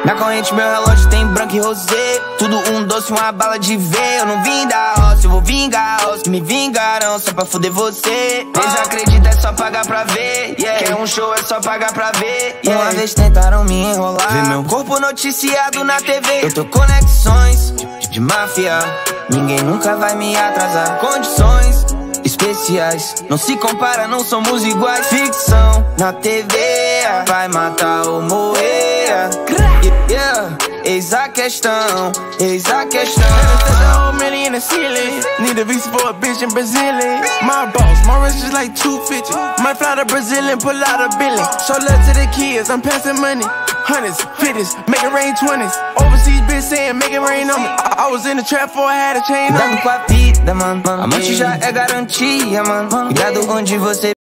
Na corrente meu relógio tem branco e rosé. Tudo um doce, uma bala de ver. Eu não vim da roça, eu vou vingar os que me vingaram só pra fuder você. Desacredita, é só pagar pra ver, yeah. Quer um show, é só pagar pra ver, yeah. Uma vez tentaram me enrolar, ver meu corpo noticiado na TV. Eu tô conexões de máfia, ninguém nunca vai me atrasar. Condições especiais, não se compara, não somos iguais. Ficção na TV, vai matar ou morrer, yeah. Eis a questão, eis a questão. In the ceiling, need a visa for a bitch in Brazilian. My boss, my wrist is like 250. Might fly to Brazil and pull out a billion. Show love to the kids, I'm passing money. Hundreds, fifties, make it rain 20s. Overseas bitch saying make it rain on me. I was in the trap before I had a chain on me. Cuidado com a vida, mano. Amante já é garantia, mano. Cuidado onde você